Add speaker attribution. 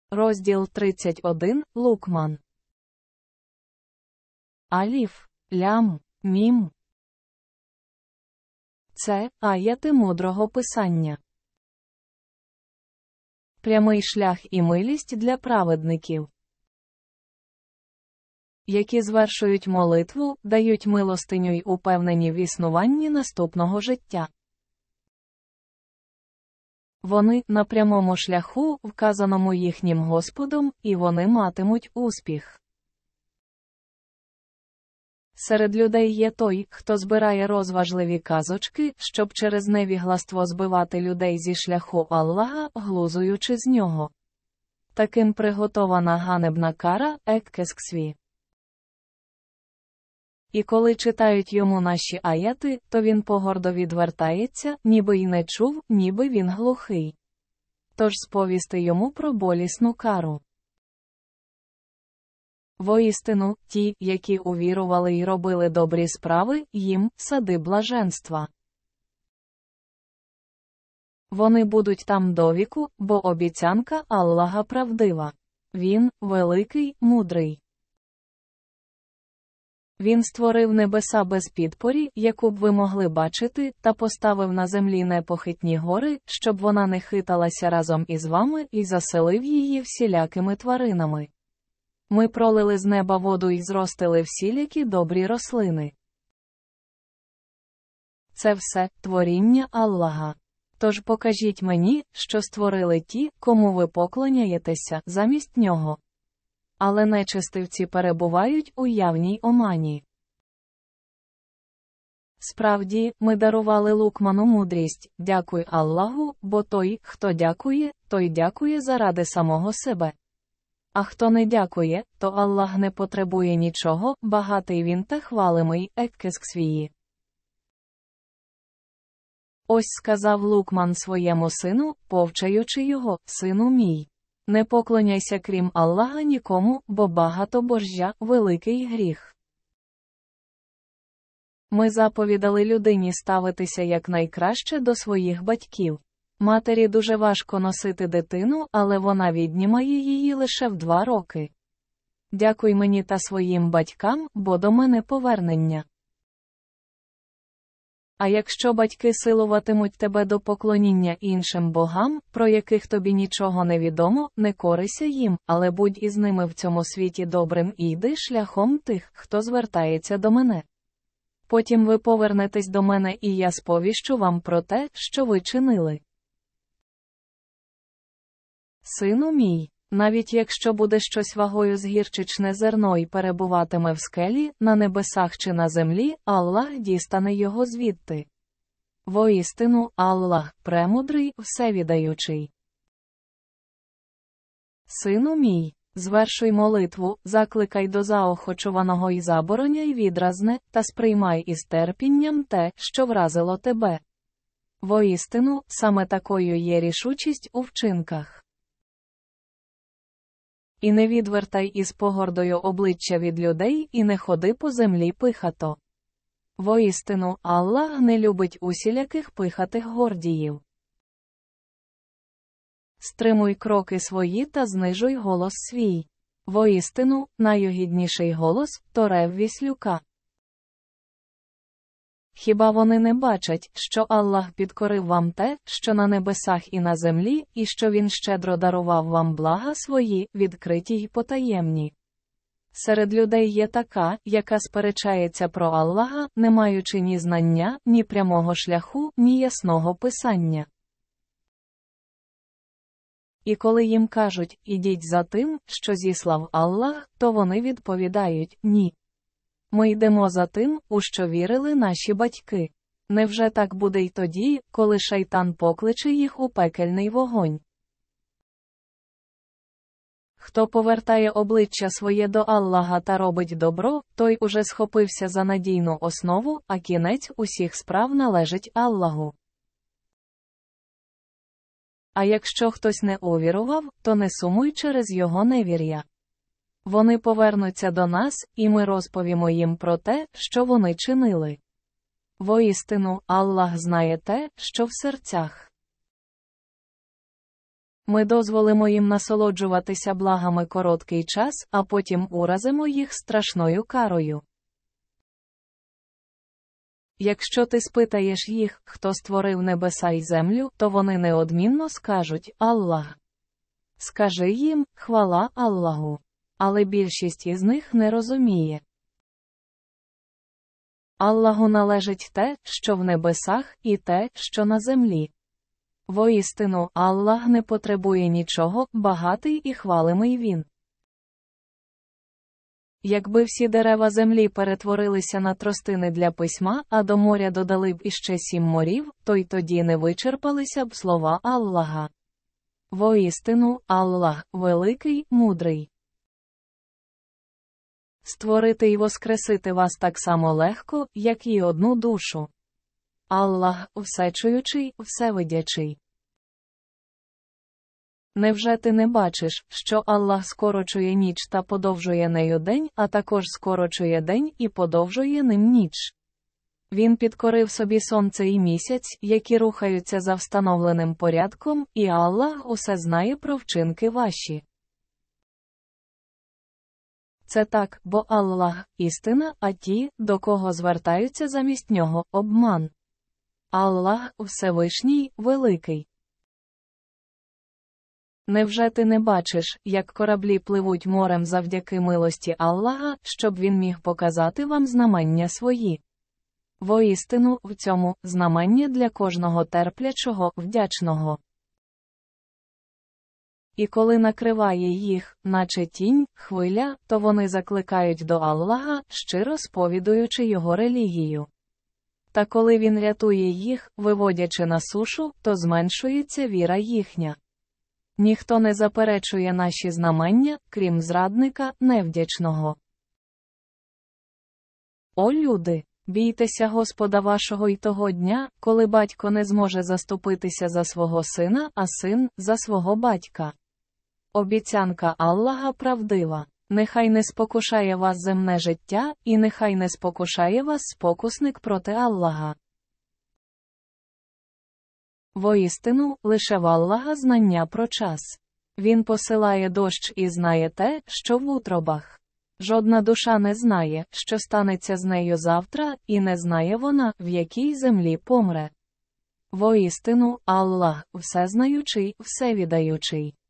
Speaker 1: Розділ 31. Лукман. Аліф, лям, мім. Це аяти мудрого писання. Прямий шлях і милість для праведників, які звершують молитву, дають милостиню й упевнені в існуванні наступного життя. Вони на прямому шляху, вказаному їхнім Господом, і вони матимуть успіх. Серед людей є той, хто збирає розважливі казочки, щоб через невігластво збивати людей зі шляху Аллаха, глузуючи з нього. Таким приготована ганебна кара, еккесксві. І коли читають йому наші аяти, то він погордо відвертається, ніби й не чув, ніби він глухий. Тож сповісти йому про болісну кару. Воістину, ті, які увірували й робили добрі справи, їм – сади блаженства. Вони будуть там довіку, бо обіцянка Аллаха правдива. Він – великий, мудрий. Він створив небеса без підпорі, яку б ви могли бачити, та поставив на землі непохитні гори, щоб вона не хиталася разом із вами, і заселив її всілякими тваринами. Ми пролили з неба воду і зростили всілякі добрі рослини. Це все – творіння Аллаха. Тож покажіть мені, що створили ті, кому ви поклоняєтеся, замість нього. Але нечестивці перебувають у явній омані. Справді, ми дарували Лукману мудрість, дякуй Аллаху, бо той, хто дякує, той дякує заради самого себе. А хто не дякує, то Аллах не потребує нічого, багатий він та хвалимий, еккесксвії. Ось сказав Лукман своєму сину, повчаючи його, сину мій. Не поклоняйся крім Аллаха нікому, бо багатобожжя – великий гріх. Ми заповідали людині ставитися якнайкраще до своїх батьків. Матері дуже важко носити дитину, але вона віднімає її лише в 2 роки. Дякуй мені та своїм батькам, бо до мене повернення. А якщо батьки силуватимуть тебе до поклоніння іншим богам, про яких тобі нічого не відомо, не корися їм, але будь із ними в цьому світі добрим і йди шляхом тих, хто звертається до мене. Потім ви повернетесь до мене і я сповіщу вам про те, що ви чинили. Сину мій, навіть якщо буде щось вагою з гірчичне зерно і перебуватиме в скелі, на небесах чи на землі, Аллах дістане його звідти. Воістину, Аллах – премудрий, всевідаючий. Сину мій, звершуй молитву, закликай до заохочуваного і забороняй відразне, та сприймай із терпінням те, що вразило тебе. Воістину, саме такою є рішучість у вчинках. І не відвертай із погордою обличчя від людей і не ходи по землі пихато. Воістину, Аллах не любить усіляких пихатих гордіїв. Стримуй кроки свої та знижуй голос свій. Воістину, найогідніший голос – то рев віслюка. Хіба вони не бачать, що Аллах підкорив вам те, що на небесах і на землі, і що Він щедро дарував вам блага свої, відкриті й потаємні? Серед людей є така, яка сперечається про Аллаха, не маючи ні знання, ні прямого шляху, ні ясного писання. І коли їм кажуть, ідіть за тим, що зіслав Аллах, то вони відповідають, ні. Ми йдемо за тим, у що вірили наші батьки. Невже так буде й тоді, коли шайтан покличе їх у пекельний вогонь? Хто повертає обличчя своє до Аллаха та робить добро, той уже схопився за надійну основу, а кінець усіх справ належить Аллаху. А якщо хтось не увірував, то не сумуй через його невір'я. Вони повернуться до нас, і ми розповімо їм про те, що вони чинили. Воістину, Аллах знає те, що в серцях. Ми дозволимо їм насолоджуватися благами короткий час, а потім уразимо їх страшною карою. Якщо ти спитаєш їх, хто створив небеса й землю, то вони неодмінно скажуть «Аллах». Скажи їм «Хвала Аллаху». Але більшість із них не розуміє. Аллаху належить те, що в небесах, і те, що на землі. Воістину, Аллах не потребує нічого, багатий і хвалимий Він. Якби всі дерева землі перетворилися на тростини для письма, а до моря додали б іще 7 морів, то й тоді не вичерпалися б слова Аллаха. Воістину, Аллах – великий, мудрий. Створити й воскресити вас так само легко, як і одну душу. Аллах – всечуючий, всевидячий. Невже ти не бачиш, що Аллах скорочує ніч та подовжує нею день, а також скорочує день і подовжує ним ніч? Він підкорив собі сонце і місяць, які рухаються за встановленим порядком, і Аллах усе знає про вчинки ваші. Це так, бо Аллах – істина, а ті, до кого звертаються замість нього – обман. Аллах – Всевишній, великий. Невже ти не бачиш, як кораблі пливуть морем завдяки милості Аллаха, щоб він міг показати вам знамення свої? Воістину, в цьому – знамення для кожного терплячого, вдячного. І коли накриває їх, наче тінь, хвиля, то вони закликають до Аллаха, щиро сповідуючи його релігію. Та коли він рятує їх, виводячи на сушу, то зменшується віра їхня. Ніхто не заперечує наші знамення, крім зрадника, невдячного. О люди! Бійтеся Господа вашого й того дня, коли батько не зможе заступитися за свого сина, а син – за свого батька. Обіцянка Аллаха правдива. Нехай не спокушає вас земне життя, і нехай не спокушає вас спокусник проти Аллаха. Воістину, лише в Аллаха знання про час. Він посилає дощ і знає те, що в утробах. Жодна душа не знає, що станеться з нею завтра, і не знає вона, в якій землі помре. Воістину, Аллах – всезнаючий, всевідаючий.